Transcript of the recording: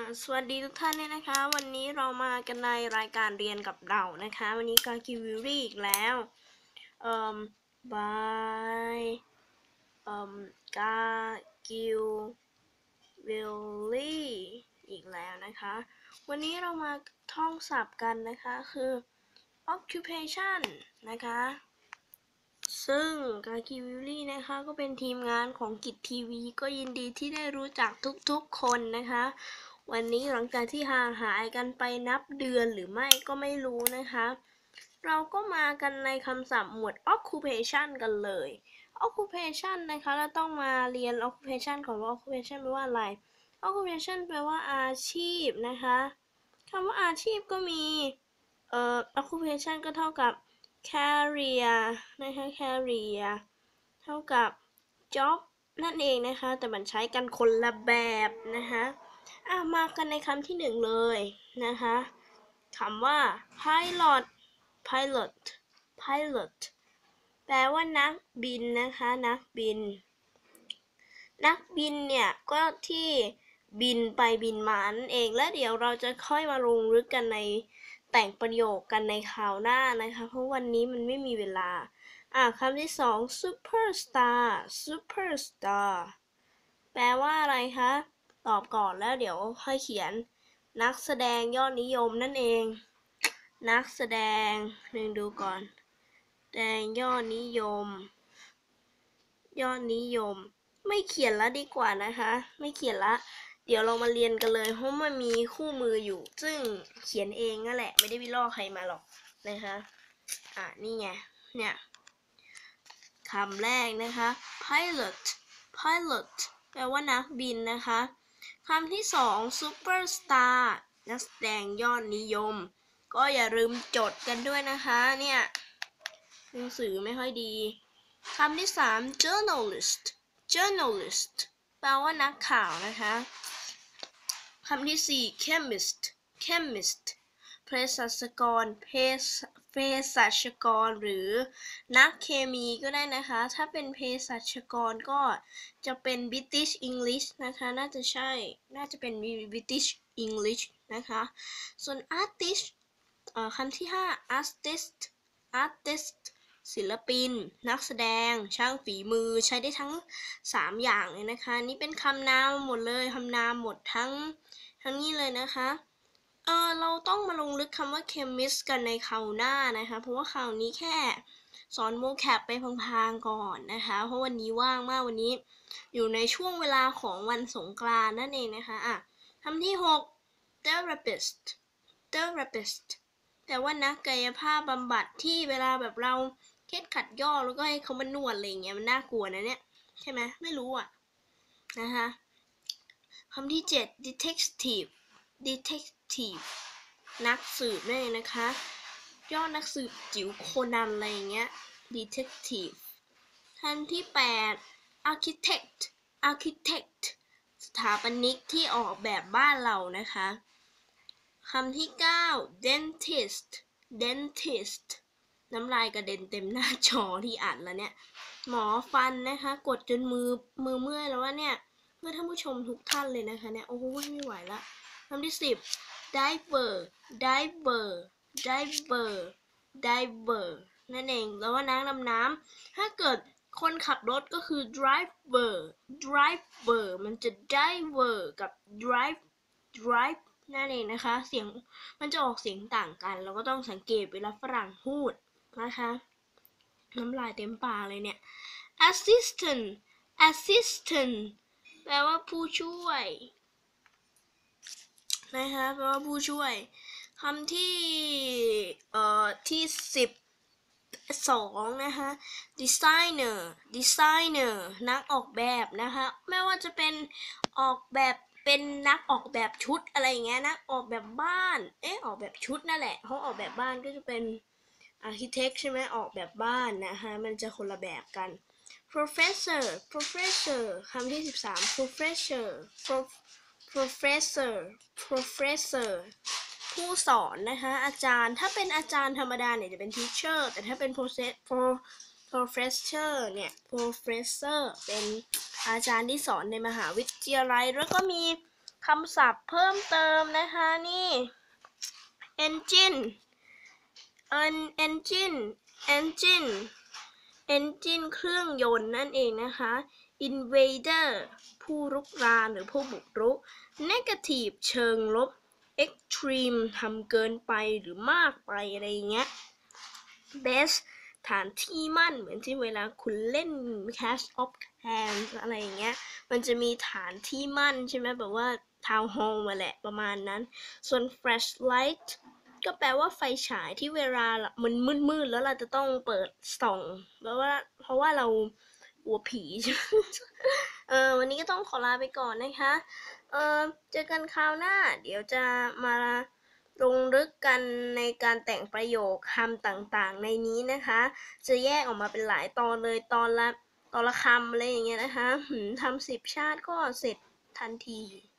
สวัสดีทุกท่านเลยนะคะวันนี้เรามากันในรายการเรียนกับเรานะคะวันนี้กากิวิลลี่อีกแล้วบายกากิวิลลี่อีกแล้วนะคะวันนี้เรามาท่องศัพท์กันนะคะคือ occupation นะคะซึ่งกากิวิลลี่นะคะก็เป็นทีมงานของกิจทีวีก็ยินดีที่ได้รู้จักทุกๆคนนะคะวันนี้หลังจากที่ห่างหายกันไปนับเดือนหรือไม่ก็ไม่รู้นะคะเราก็มากันในคำศัพท์หมวด occupation กันเลย occupation นะคะเราต้องมาเรียน occupation ของว่า occupation แปลว่าอะไร occupation แปลว่าอาชีพนะคะคำว่าอาชีพก็มีoccupation ก็เท่ากับ career นะคะ career เท่ากับ job นั่นเองนะคะแต่มันใช้กันคนละแบบนะคะมากันในคำที่หนึ่งเลยนะคะคำว่า pilot pilot แปลว่านักบินนะคะนักบินเนี่ยก็ที่บินไปบินมานั่นเองและเดี๋ยวเราจะค่อยมาลงลึกกันในแต่งประโยคกันในคราวหน้านะคะเพราะวันนี้มันไม่มีเวลาคำที่สอง superstar แปลว่าอะไรคะตอบก่อนแล้วเดี๋ยวค่อยเขียนนักแสดงยอดนิยมนั่นเองนักแสดงดูก่อนแสดงยอดนิยมไม่เขียนละดีกว่านะคะไม่เขียนละเดี๋ยวเรามาเรียนกันเลยเพราะมันมีคู่มืออยู่ซึ่งเขียนเองนั่นแหละไม่ได้วิลอกใครมาหรอกนะคะนี่ไงเนี่ยคำแรกนะคะ pilot แปลว่านักบินนะคะคำที่สอง superstar นักแสดงยอดนิยมก็อย่าลืมจดกันด้วยนะคะเนี่ยหนังสือไม่ค่อยดีคำที่สาม journalist แปลว่านักข่าวนะคะคำที่สี่ chemist เภสัชกรหรือนักเคมีก็ได้นะคะถ้าเป็นเภสัชกรก็จะเป็น British English นะคะน่าจะเป็น British English นะคะส่วน artist คำที่ห้า artist ศิลปินนักแสดงช่างฝีมือใช้ได้ทั้ง3อย่างเลยนะคะนี่เป็นคำนามหมดเลยคำนามหมดทั้งนี้เลยนะคะเราต้องมาลงลึกคำว่า chemist กันในคราวหน้านะคะเพราะว่าคราวนี้แค่สอนโมแคปไปพลางๆก่อนนะคะเพราะวันนี้ว่างมากวันนี้อยู่ในช่วงเวลาของวันสงกรานต์นั่นเองนะคะคำที่6 therapist แต่ว่านักกายภาพบำบัดที่เวลาแบบเราเคล็ดขัดย่อแล้วก็ให้เขามานวดอะไรอย่างเงี้ยมันน่ากลัวนะเนี่ยใช่ไหมไม่รู้นะคะคำที่7 detective นักสืบนั่นเองนะคะยอดนักสืบจิ๋วโคนันอะไรอย่างเงี้ย detective คำที่8 architect สถาปนิกที่ออกแบบบ้านเรานะคะคำที่9 dentist น้ำลายกระเด็นเต็มหน้าจอที่อ่านแล้วเนี่ยหมอฟันนะคะกดจนมือเมื่อยแล้วว่าเนี่ยเพื่อท่านผู้ชมทุกท่านเลยนะคะเนี่ยโอ้โหไม่ไหวละคำที่10 diver นั่นเองแล้วว่านักดำน้ำถ้าเกิดคนขับรถก็คือ driver มันจะ diver กับ drive นั่นเองนะคะเสียงมันจะออกเสียงต่างกันเราก็ต้องสังเกตเวลาฝรั่งพูดนะคะน้ำลายเต็มปากเลยเนี่ย assistant แปลว่าผู้ช่วยนะคะแปลว่าผู้ช่วยคำที่12นะคะ designer นักออกแบบนะคะไม่ว่าจะเป็นออกแบบเป็นนักออกแบบชุดอะไรอย่างเงี้ยนักออกแบบบ้านออกแบบชุดนั่นแหละเขาออกแบบบ้านก็จะเป็น architect ใช่ไหมออกแบบบ้านนะคะมันจะคนละแบบกัน professor คำที่13 professor ผู้สอนนะคะอาจารย์ถ้าเป็นอาจารย์ธรรมดาเนี่ยจะเป็น teacher แต่ถ้าเป็น professor เนี่ย professor เป็นอาจารย์ที่สอนในมหาวิทยาลัยแล้วก็มีคำศัพท์เพิ่มเติมนะคะนี่ engine engine เครื่องยนต์นั่นเองนะคะ invader ผู้รุกรานหรือผู้บุกรุก negative เชิงลบ extreme ทำเกินไปหรือมากไปอะไรอย่างเงี้ย base ฐานที่มั่นเหมือนที่เวลาคุณเล่น Clash of Clans อะไรอย่างเงี้ยมันจะมีฐานที่มั่นใช่ไหมแบบว่า Town Hall มาแหละประมาณนั้นส่วน flashlight ก็แปลว่าไฟฉายที่เวลามันมืดๆแล้วเราจะต้องเปิดส่องเพราะว่าเรากลัวผีใช่ไหมวันนี้ก็ต้องขอลาไปก่อนนะคะเจอกันคราวหน้าเดี๋ยวจะมาลงลึกกันในการแต่งประโยคคำต่างๆในนี้นะคะจะแยกออกมาเป็นหลายตอนเลยตอนละคำอะไรอย่างเงี้ยนะคะทำ10 ชาติก็เสร็จทันที